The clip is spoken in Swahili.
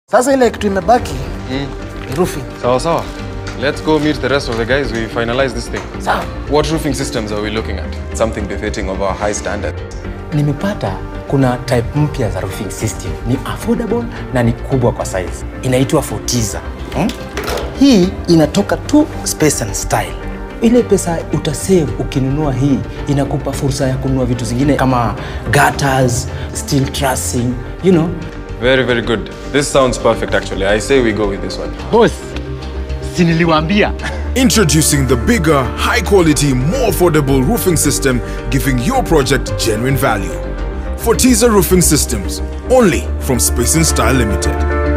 Sasa ile kitu imebaki roofing. Sawa. Let's go meet the rest of the guys. We finalize this thing. Sawa. What roofing systems are we looking at? Something befitting of our high standards. Nimepata kuna type mpya za roofing system. Ni affordable na ni kubwa kwa size. Inaitwa Fortiza. Hii inatoka tu space and style. Ile pesa utasave ukinunua hii inakupa fursa ya kununua vitu zingine kama gutters, steel trussing, you know. Very, very good. This sounds perfect actually. I say we go with this one. Boss, si niliwaambia. Introducing the bigger, high-quality, more affordable roofing system, giving your project genuine value. Fortiza Roofing Systems, only from Space and Style Limited.